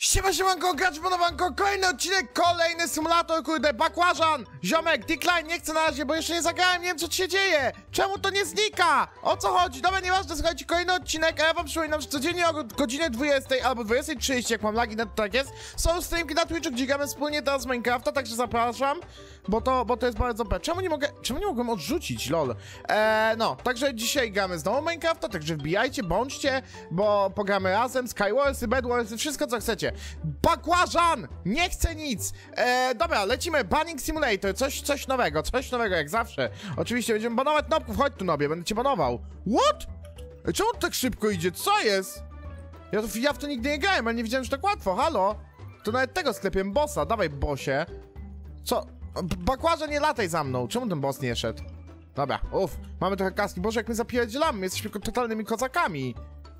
Siemanko, gracz ponowanko, kolejny odcinek, kolejny symulator, kurde, bakłażan! Ziomek, decline, nie chcę na razie, bo jeszcze nie zagrałem, nie wiem co ci się dzieje! Czemu to nie znika? O co chodzi? Dobra, nieważne, słuchajcie, kolejny odcinek, a ja wam przypominam, że codziennie o godzinie 20 albo 20:30, jak mam lagi, tak jest, są streamki na Twitchu, gdzie gramy wspólnie teraz z Minecrafta, także zapraszam, bo to jest bardzo p. Czemu nie mogłem odrzucić, lol? No, także dzisiaj gramy znowu Minecrafta, także wbijajcie, bądźcie, bo pogramy razem, Skywarsy, Bedwarsy, wszystko co chcecie. Bakłażan! Nie chcę nic! Dobra, lecimy, Banning Simulator, coś nowego jak zawsze. Oczywiście będziemy banować nobków, chodź tu nobie, będę cię banował. What? Czemu to tak szybko idzie? Co jest? Ja w to nigdy nie grałem, ale nie wiedziałem, że tak łatwo, halo? To nawet tego sklepiłem bossa, dawaj bossie. Co? Bakłażan, nie lataj za mną, czemu ten boss nie szedł? Dobra, mamy trochę kaski, Boże, jak my zapierdzielamy, jesteśmy totalnymi kozakami.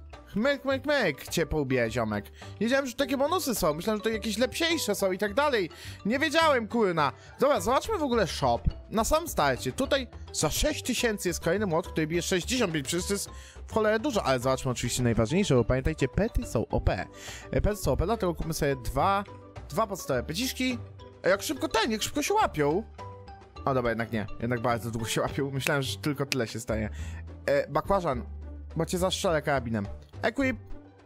Myk, cię po łbie, ziomek. Nie wiedziałem, że takie bonusy są, myślałem, że to jakieś lepsiejsze są i tak dalej. Nie wiedziałem, kurna. Dobra, zobaczmy w ogóle shop. Na samym starcie, tutaj za 6000 jest kolejny młot, który bije 65, przecież to jest w cholerę dużo, ale zobaczmy oczywiście najważniejsze, bo pamiętajcie, pety są OP. Pety są OP, dlatego kupmy sobie dwa podstawowe peciszki. Jak szybko się łapią. O dobra, jednak nie, jednak bardzo długo się łapią, myślałem, że tylko tyle się stanie. Bakłażan, bo cię zastrzelę karabinem. Equip.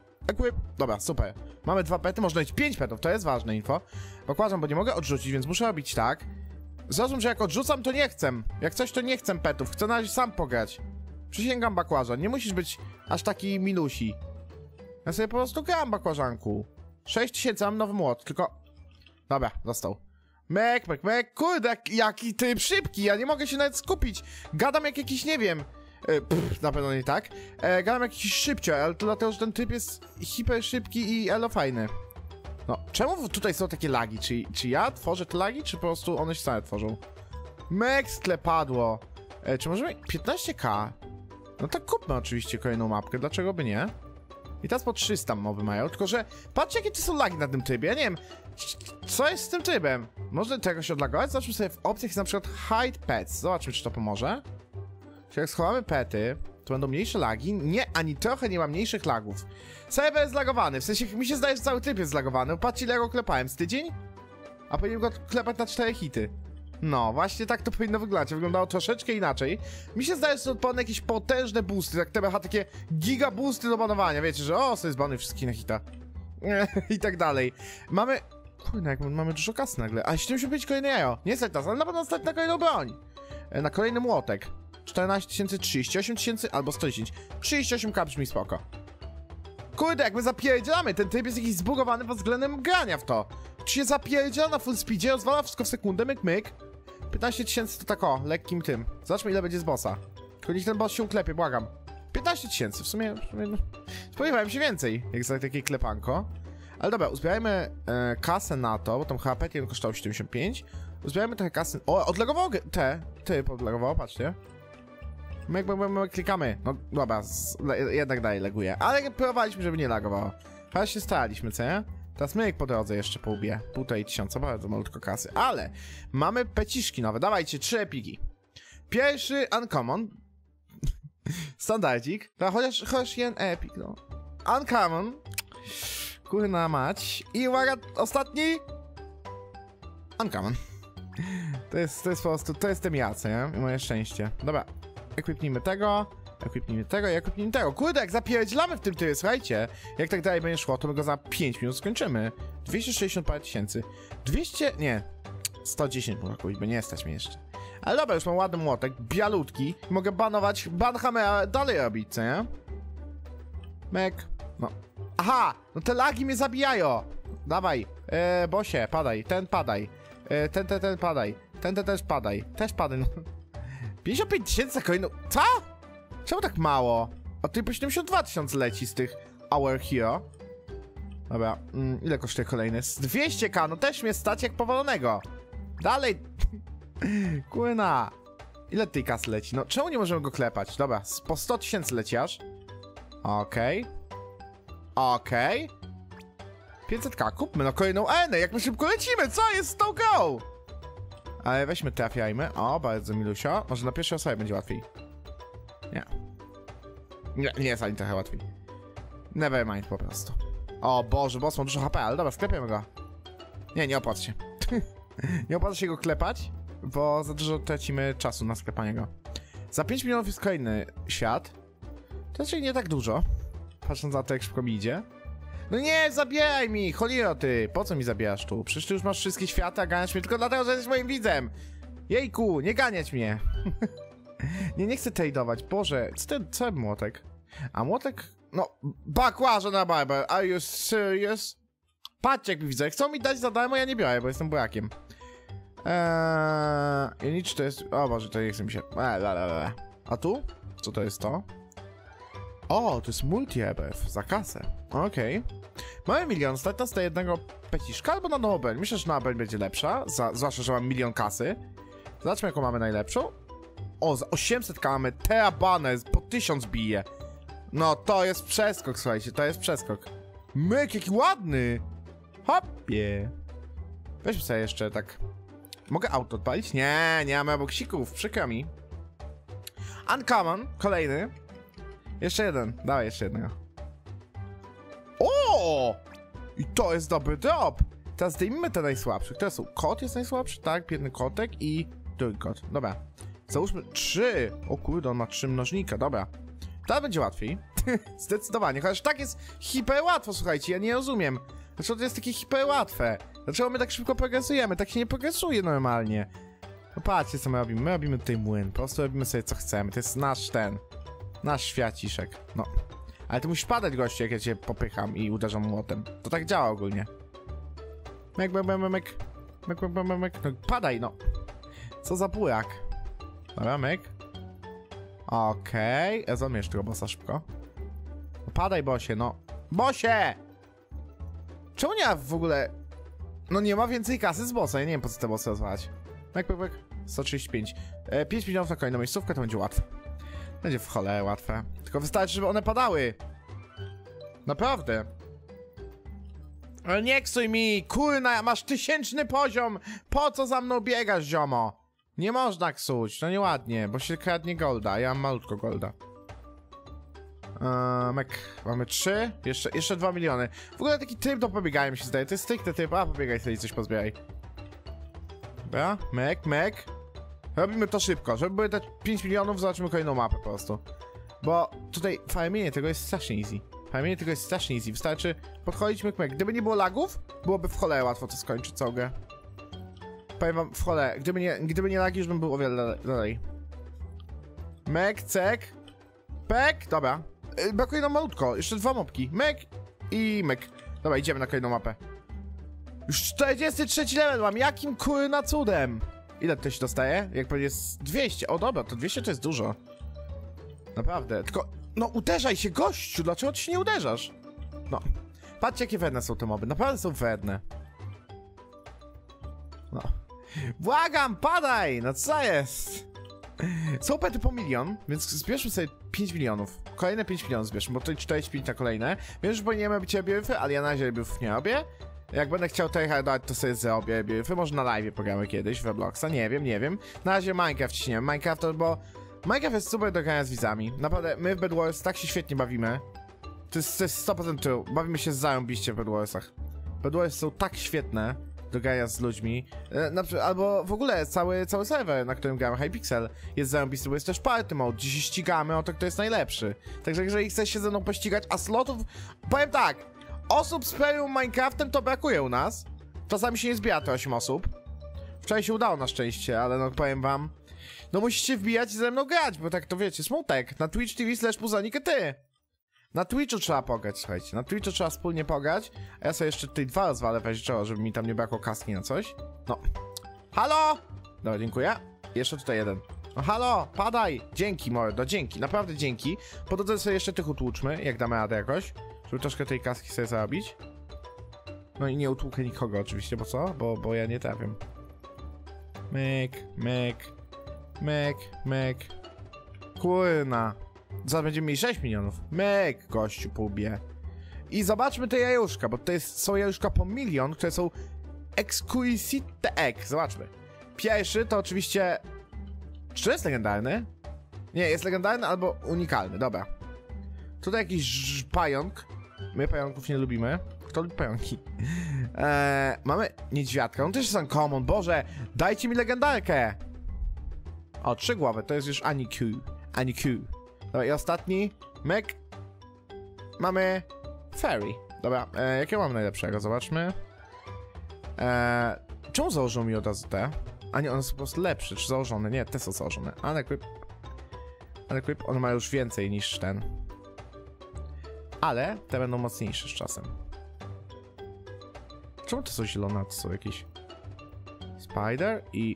Dobra, super. Mamy 2 pety, można mieć 5 petów, to jest ważne info. Bakłażan, bo nie mogę odrzucić, więc muszę robić tak. Zrozum, że jak odrzucam, to nie chcę. Jak coś, to nie chcę petów, chcę na razie sam pograć. Przysięgam, bakłażan, nie musisz być aż taki minusi. Ja sobie po prostu gram, bakłażanku. 6000, mam nowy młot, tylko... Dobra, został. Myk, kurde, jaki tryb szybki, ja nie mogę się nawet skupić. Gadam jak jakiś, nie wiem... na pewno nie tak. Gadam jakiś szybciej, ale to dlatego, że ten typ jest hiper szybki i elo fajny. No, czemu tutaj są takie lagi? Czy ja tworzę te lagi, czy po prostu one się same tworzą? Mek sklepadło. Czy możemy... 15k? No tak kupmy oczywiście kolejną mapkę, dlaczego by nie? I teraz po 300 mowy mają, tylko że... Patrzcie, jakie to są lagi na tym trybie, ja nie wiem... Co jest z tym trybem? Można tego się odlagować? Zobaczmy sobie w opcjach na przykład Hide Pets. Zobaczmy, czy to pomoże. Czyli jak schowamy pety, to będą mniejsze lagi. Nie, ani trochę nie ma mniejszych lagów. Serwer jest zlagowany, w sensie mi się zdaje, że cały tryb jest zlagowany. Patrzcie, ile go klepałem, z tydzień? A powinienem go klepać na 4 hity. No, właśnie tak to powinno wyglądać. Wyglądało troszeczkę inaczej. Mi się zdaje, że są odpalone jakieś potężne boosty, jak TBH, takie giga boosty do banowania. Wiecie, że sobie zbanuj wszystkich na hita. I tak dalej. Mamy... Kurde, jak mamy dużo kasy nagle. A jeśli musi być kolejne jajo. Nie stać nas, ale na pewno stać na kolejną broń. Na kolejny młotek. 14 000, 38 000 albo 110. 38k brzmi spoko. Kurde, jak my zapierdzielamy, ten tryb jest jakiś zbugowany pod względem grania w to. Czy się zapierdziela na full speedzie, rozwala wszystko w sekundę, myk. 15 000 to tak lekkim tym. Zobaczmy, ile będzie z bossa. Tylko niech ten boss się uklepie, błagam. 15 000, w sumie no, spodziewałem się więcej, jak za takie klepanko. Ale dobra, uzbierajmy kasę na to, bo tam chyba pet kosztował 75. Uzbierajmy trochę kasy... O, odlegowało typ odlegowało, patrzcie. My klikamy. No dobra, jednak dalej laguje. Ale próbowaliśmy, żeby nie lagowało. Teraz się staraliśmy, co nie? Teraz myk po drodze jeszcze po łbie. 1500, bardzo malutko kasy. Ale mamy peciszki nowe. Dawajcie, 3 epiki. Pierwszy uncommon. Standardzik. Chociaż jeden epik, no. Uncommon. Kurna mać. I uwaga, ostatni. Uncommon. To jest po prostu, to jestem ja, co nie? I moje szczęście. Dobra. Equipnijmy tego i equipnijmy tego. Kurde, jak zapierdzielamy w tym trybie, słuchajcie. Jak tak dalej będzie szło, to my go za 5 minut skończymy. 260 parę tysięcy. 200... nie. 110 można kupić, bo nie stać mnie jeszcze. Ale dobra, już mam ładny młotek, bialutki. Mogę banować, banhamera dalej robić, co nie? Mek. No. Aha! No te lagi mnie zabijają. Dawaj. Bosie, padaj. Ten padaj. Ten padaj. Ten też padaj. Też padaj, no. 55 000 kolejną... Co? Czemu tak mało? A tutaj po 72 000 leci z tych Our Hero. Dobra, ile kosztuje kolejny? 200k, no też mnie stać jak powalonego. Dalej. Kurna. Ile tej kasy leci? No czemu nie możemy go klepać? Dobra, po 100 000 leci aż. Okej. 500k, kupmy no kolejną Enę, jak my szybko lecimy, co jest z tą grą? Ale weźmy, trafiajmy. O, bardzo milusio. Może na pierwszej osobie będzie łatwiej. Nie jest ani trochę łatwiej. Nevermind po prostu. O Boże, boss ma dużo HP, ale dobra, sklepiemy go. Nie opłaca się. Nie opłaca się go klepać, bo za dużo tracimy czasu na sklepanie go. Za 5 milionów jest kolejny świat. To raczej nie tak dużo, patrząc na to, jak szybko mi idzie. No nie, zabieraj mi, cholero ty, po co mi zabierasz tu? Przecież ty już masz wszystkie światy, a ganiasz mnie tylko dlatego, że jesteś moim widzem. Jejku, nie ganiać mnie. nie chcę tradeować, Boże, co młotek? A młotek, no, bakłaża na barber, are you serious? Patrzcie, jak widzę, chcą mi dać za darmo, ja nie biorę, bo jestem burakiem. Nic to jest, o Boże, to nie chce mi się, A tu? Co to jest to? O, to jest multi-EBF za kasę. Okej. Mamy milion, stać nas na jednego peciszka albo na Nobel. Myślę, że Nobel będzie lepsza, zwłaszcza, że mam milion kasy. Zobaczmy, jaką mamy najlepszą. O, za 800 mamy terabanę, po 1000 bije. No, to jest przeskok, słuchajcie, to jest przeskok. Myk, jaki ładny! Hopie. Weźmy sobie jeszcze tak. Mogę auto odpalić? Nie mamy boksików, przykro mi. Uncommon, kolejny. Jeszcze jeden, dawaj jeszcze jednego. O! I to jest dobry drop. Teraz zdejmijmy te najsłabsze. Które są? Kot jest najsłabszy? Tak, biedny kotek i drugi kot. Dobra. Załóżmy 3. O kurde, on ma 3 mnożnika, dobra. Teraz będzie łatwiej. Zdecydowanie, chociaż tak jest hiper łatwo, słuchajcie, ja nie rozumiem. Dlaczego to jest takie hiper łatwe? Dlaczego my tak szybko progresujemy? Tak się nie progresuje normalnie. No patrzcie, co my robimy. My robimy tutaj młyn. Po prostu robimy sobie, co chcemy. To jest nasz świaciszek. No. Ale ty musisz padać, gościu, jak ja cię popycham i uderzam młotem. To tak działa ogólnie. Mek. No padaj, no. Co za burak. Dobra, mek. Okej. Zamierz tego bossa szybko. No padaj, bosie, no. Bosie! Czemu nie ma w ogóle... No nie ma więcej kasy z bossa, ja nie wiem, po co te bossy rozwalać. Mek. 135. 5 milionów na kolejną miejscówkę, to będzie łatwe. Będzie w cholerę łatwe. Tylko wystarczy, żeby one padały. Naprawdę. Ale nie ksuj mi, kurna, masz 1000 poziom. Po co za mną biegasz, ziomo? Nie można ksuć, to nieładnie, bo się kradnie golda. Ja mam malutko golda. Mek, mamy 3, jeszcze 2 miliony. W ogóle taki tryb do pobiegania mi się zdaje. To jest stricte tryb, a pobiegaj sobie coś pozbieraj. Dobra, mek. Robimy to szybko, żeby były te 5 milionów, zobaczymy kolejną mapę po prostu. Bo tutaj farmienie tego jest strasznie easy. Wystarczy podchodzić mek. Gdyby nie było lagów, byłoby w cholerę łatwo to skończyć całą grę. Powiem wam, w cholerę. Gdyby nie lagi, już bym był o wiele dalej. Mek, cek. Pek, dobra. Brakuje nam malutko, jeszcze 2 mopki. Mek i mek. Dobra, idziemy na kolejną mapę. Już 43 level mam, jakim kurna cudem? Ile to się dostaje? Jak pewnie jest 200. O dobra, to 200 to jest dużo. Naprawdę, tylko... No uderzaj się, gościu, dlaczego ty się nie uderzasz? No. Patrzcie, jakie wredne są te moby, naprawdę są wredne. No. Błagam, padaj! No co jest? Są pety po milion, więc zbierzmy sobie 5 milionów. Kolejne 5 milionów zbierzmy, bo to 45 na kolejne. Wiem, że powinienem robić biryfy, ale ja na razie biryfów nie robię. Jak będę chciał tryhardować, to sobie zrobię biryfy. Może na live pogramy kiedyś w Robloxa, nie wiem. Na razie Minecraft ciśniemy. Minecraft jest super do grania z widzami. Naprawdę, my w Bed Wars tak się świetnie bawimy. To jest 100% true. Bawimy się zarąbiście w Bed Warsach. Bed Wars są tak świetne do grania z ludźmi. Albo w ogóle cały serwer, na którym gramy, Hypixel, jest zarąbisty, bo jest też party mode, gdzie się ścigamy o to, kto jest najlepszy. Także jeżeli chcesz się ze mną pościgać, a slotów... Powiem tak, osób z premium Minecraftem to brakuje u nas. Czasami się nie zbiera te 8 osób. Wczoraj się udało na szczęście, ale no powiem wam, no musicie wbijać i ze mną grać, bo tak to wiecie, smutek. Na Twitch TV/Puzanik.ty. Na Twitchu trzeba pograć, słuchajcie. Na Twitchu trzeba wspólnie pograć. A ja sobie jeszcze tutaj 2 rozwalę weźczoło, żeby mi tam nie brakło kaski na coś. No. Halo! Dobra, dziękuję. Jeszcze tutaj jeden. No halo, padaj! Dzięki, mordo, dzięki. Naprawdę dzięki. Po drodze sobie jeszcze tych utłuczmy, jak damy radę jakoś. Żeby troszkę tej kaski sobie zarobić. No i nie utłukę nikogo oczywiście, bo co? Bo ja nie trafię. Myk. Kurna. Zaraz będziemy mieli 6 milionów. Myk, gościu, półbie. I zobaczmy te jajuszka, bo to są jajuszka po milion, które są Exquisite Egg. Zobaczmy. Pierwszy to oczywiście... Czy jest legendarny? Nie, jest legendarny albo unikalny, dobra. Tutaj jakiś pająk. My pająków nie lubimy. Kto lubi pająki? Mamy niedźwiadka, on też jest uncommon, Boże! Dajcie mi legendarkę! O, 3 głowy, to jest już Aniku. Dobra, i ostatni, Mek. Mamy Fairy. Dobra, jakiego mam najlepszego? Zobaczmy. Czemu założył mi od razu te? A nie, one są po prostu lepsze, czy założone? Nie, te są założone. Unequip, on ma już więcej niż ten. Ale te będą mocniejsze z czasem. Czemu to są zielone? To są jakieś... Spider i...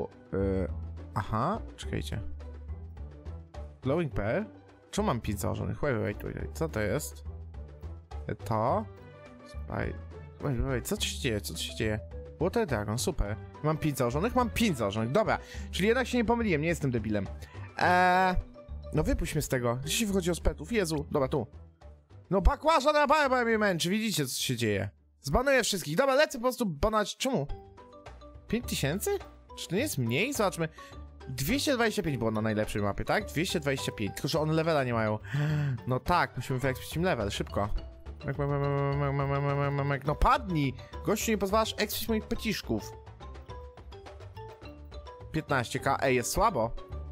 Aha, czekajcie. Glowing Pear? Czemu mam 5 założonych? Wait. Co to jest? To... Wait, co się dzieje? Water Dragon, super. Mam 5 założonych? Mam 5 założonych, dobra. Czyli jednak się nie pomyliłem, nie jestem debilem. No wypuść mnie z tego. Dzisiaj wychodzi o petów, Jezu. Dobra, tu. No bakłażan na barba mnie męczy, widzicie co się dzieje. Zbanuję wszystkich. Dobra, lecę po prostu banować. Czemu? 5000? Czy to nie jest mniej? Zobaczmy. 225 było na najlepszej mapie, tak? 225, tylko że one levela nie mają. No tak, musimy wyekspić im level, szybko. No padnij! Gościu, nie pozwalasz ekspić moich peciszków. 15k, ej, jest słabo.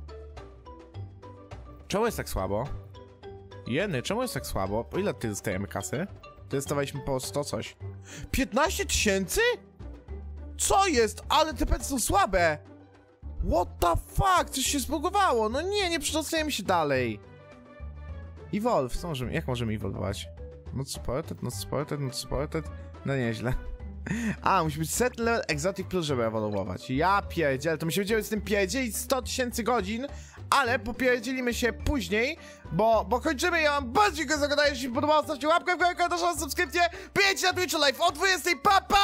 Czemu jest tak słabo? Jeny, czemu jest tak słabo? Po ile ty dostajemy kasy? To dostawaliśmy po 100 coś. 15 000? Co jest? Ale te pety są słabe! What the fuck? Coś się zbugowało! No nie przedostajemy się dalej! Evolve, co możemy, jak możemy ewolwować? Not supported? No nieźle. A, musi być set level exotic plus, żeby ewoluować. Ja pierdzielę, to musimy działać z tym pierdzielić 100 000 godzin, ale popierdzielimy się później, bo kończymy. Ja mam bardzo dziękuję za oglądanie, jeśli podobało, zostawcie łapkę w górę, komentarz, subskrypcję, bijecie na Twitchu live o 20, pa!